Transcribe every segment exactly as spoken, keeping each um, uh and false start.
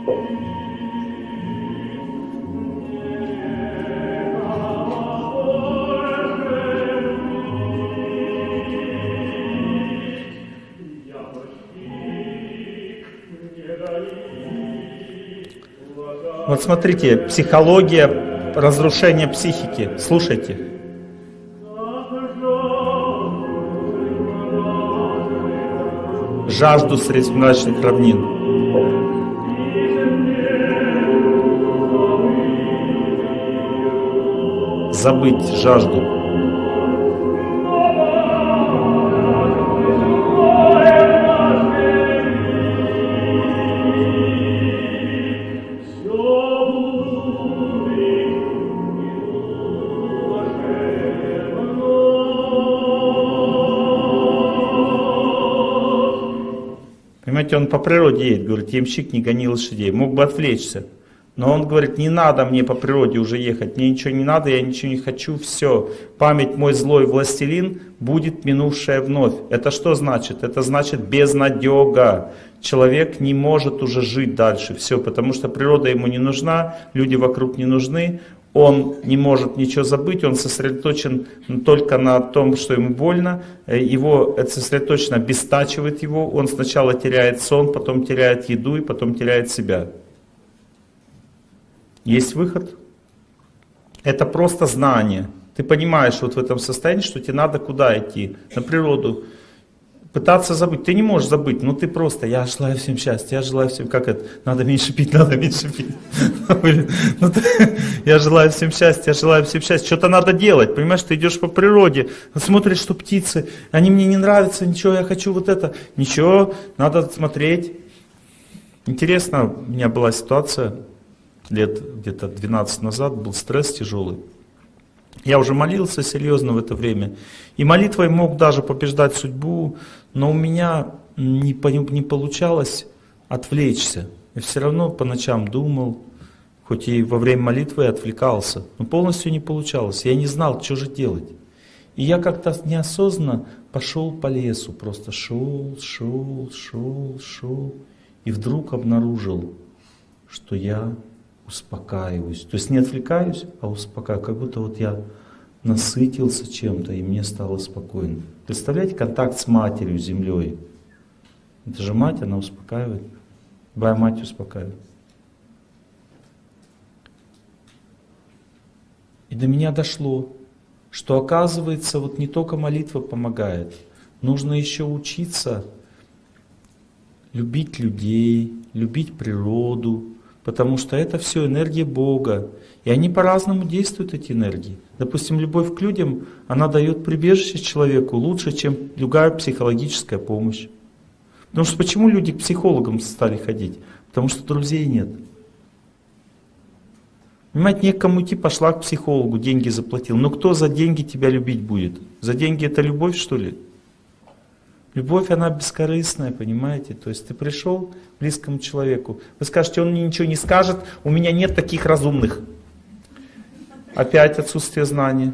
Вот смотрите, психология разрушения психики. Слушайте. Жажду средь мрачных равнин. Забыть жажду. Понимаете, он по природе едет, говорит, ямщик, не гони лошадей. Мог бы отвлечься. Но он говорит, не надо мне по природе уже ехать, мне ничего не надо, я ничего не хочу, все. Память мой злой властелин будет минувшая вновь. Это что значит? Это значит безнадега. Человек не может уже жить дальше, все, потому что природа ему не нужна, люди вокруг не нужны. Он не может ничего забыть, он сосредоточен только на том, что ему больно, его это сосредоточенно обестачивает его, он сначала теряет сон, потом теряет еду и потом теряет себя. Есть выход? Это просто знание. Ты понимаешь вот в этом состоянии, что тебе надо куда идти? На природу. Пытаться забыть. Ты не можешь забыть, но ты просто, я желаю всем счастья, я желаю всем, как это, надо меньше пить, надо меньше пить. Я желаю всем счастья, я желаю всем счастья. Что-то надо делать, понимаешь, ты идешь по природе, смотришь, что птицы, они мне не нравятся, ничего, я хочу вот это. Ничего, надо смотреть. Интересно, у меня была ситуация, лет где-то двенадцать назад, был стресс тяжелый. Я уже молился серьезно в это время. И молитвой мог даже побеждать судьбу, но у меня не, не получалось отвлечься. Я все равно по ночам думал, хоть и во время молитвы я отвлекался, но полностью не получалось. Я не знал, что же делать. И я как-то неосознанно пошел по лесу, просто шел, шел, шел, шел. И вдруг обнаружил, что я успокаиваюсь. То есть не отвлекаюсь, а успокаиваюсь. Как будто вот я насытился чем-то, и мне стало спокойно. Представляете, контакт с матерью, землей. Это же мать, она успокаивает. Любая мать успокаивает. И до меня дошло, что оказывается, вот не только молитва помогает. Нужно еще учиться любить людей, любить природу, потому что это все энергия Бога. И они по-разному действуют, эти энергии. Допустим, любовь к людям, она дает прибежище человеку лучше, чем любая психологическая помощь. Потому что почему люди к психологам стали ходить? Потому что друзей нет. Понимаете, некому идти, пошла к психологу, деньги заплатил. Но кто за деньги тебя любить будет? За деньги это любовь, что ли? Любовь, она бескорыстная, понимаете? То есть ты пришел к близкому человеку, вы скажете, он мне ничего не скажет, у меня нет таких разумных. Опять отсутствие знания.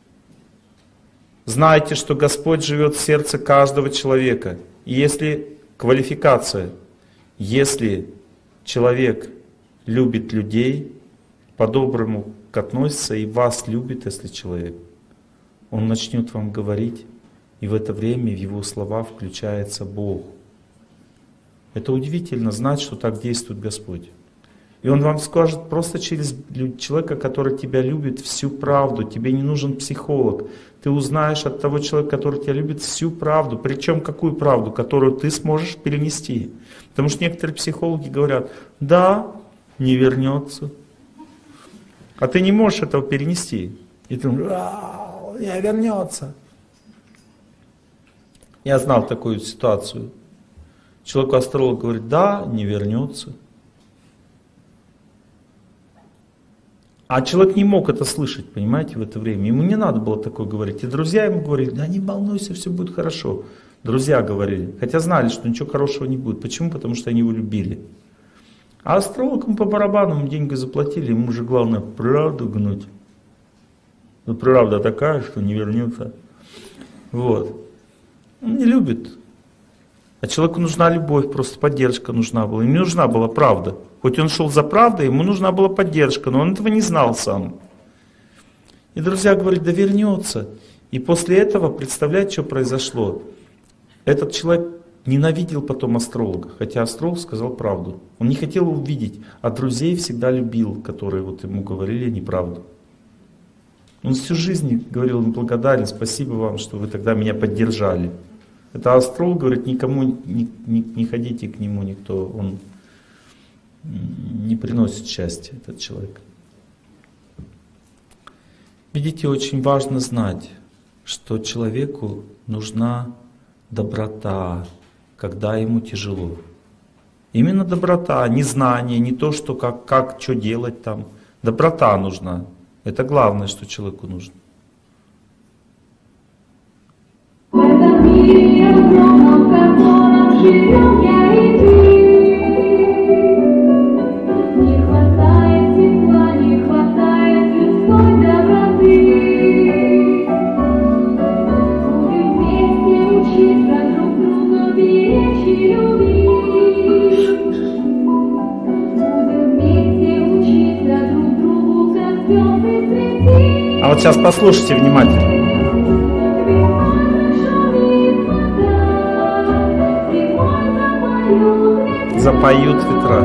Знайте, что Господь живет в сердце каждого человека. И если квалификация, если человек любит людей, по-доброму относится и вас любит, если человек, он начнет вам говорить, и в это время в его слова включается Бог. Это удивительно знать, что так действует Господь. И Он вам скажет просто через человека, который тебя любит, всю правду. Тебе не нужен психолог. Ты узнаешь от того человека, который тебя любит, всю правду. Причем какую правду, которую ты сможешь перенести. Потому что некоторые психологи говорят, да, не вернется. А ты не можешь этого перенести. И ты думаешь, а, не вернется. Я знал такую ситуацию. Человек-астролог говорит, да, не вернется. А человек не мог это слышать, понимаете, в это время. Ему не надо было такое говорить. И друзья ему говорили, да не волнуйся, все будет хорошо. Друзья говорили, хотя знали, что ничего хорошего не будет. Почему? Потому что они его любили. А астрологам по барабану ему деньги заплатили, ему же главное правду гнуть. Но правда такая, что не вернется. Вот. Он не любит. А человеку нужна любовь, просто поддержка нужна была. Ему не нужна была правда. Хоть он шел за правдой, ему нужна была поддержка, но он этого не знал сам. И друзья говорят, да вернется. И после этого, представляете, что произошло? Этот человек ненавидел потом астролога, хотя астролог сказал правду. Он не хотел его увидеть, а друзей всегда любил, которые вот ему говорили неправду. Он всю жизнь говорил им благодарен, спасибо вам, что вы тогда меня поддержали. Это астролог говорит, никому не, не, не ходите к нему, никто, он не приносит счастья, этот человек. Видите, очень важно знать, что человеку нужна доброта, когда ему тяжело. Именно доброта, не знание, не то, что как, как что делать там. Доброта нужна. Это главное, что человеку нужно. А вот сейчас послушайте внимательно. Запоют ветра.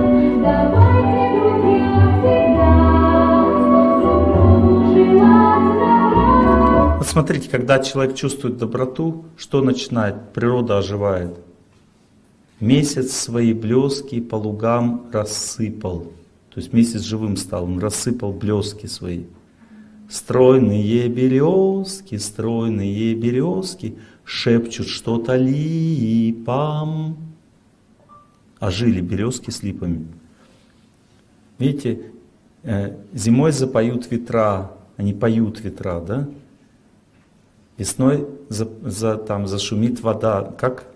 Вот смотрите, когда человек чувствует доброту, что начинает? Природа оживает. Месяц свои блески по лугам рассыпал. То есть месяц живым стал, он рассыпал блески свои. Стройные березки, стройные березки шепчут что-то липам. А жили березки с липами. Видите, зимой запоют ветра, они поют ветра, да? Весной за, за, там, зашумит вода. Как?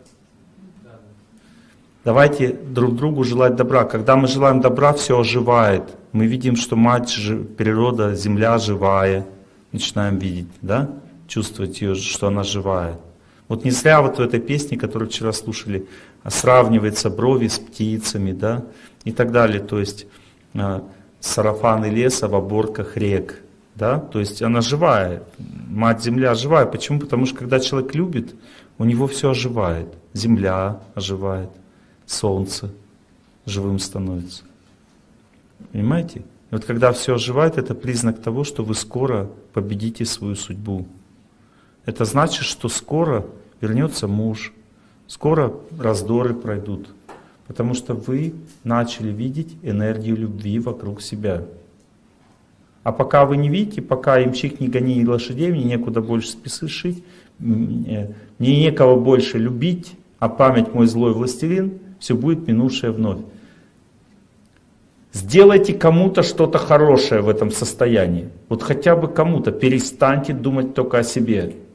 Давайте друг другу желать добра. Когда мы желаем добра, все оживает. Мы видим, что мать, природа, земля живая. Начинаем видеть, да? Чувствовать ее, что она живая. Вот не зря вот в этой песне, которую вчера слушали, сравнивается брови с птицами, да? И так далее. То есть сарафаны леса в оборках рек. Да? То есть она живая. Мать земля живая. Почему? Потому что когда человек любит, у него все оживает. Земля оживает. Солнце живым становится. Понимаете? И вот когда все оживает, это признак того, что вы скоро победите свою судьбу. Это значит, что скоро вернется муж, скоро раздоры пройдут, потому что вы начали видеть энергию любви вокруг себя. А пока вы не видите, пока ямщик не гони лошадей, мне некуда больше спешить, мне некого больше любить, а память мой злой властелин, все будет минувшее вновь. Сделайте кому-то что-то хорошее в этом состоянии. Вот хотя бы кому-то. Перестаньте думать только о себе.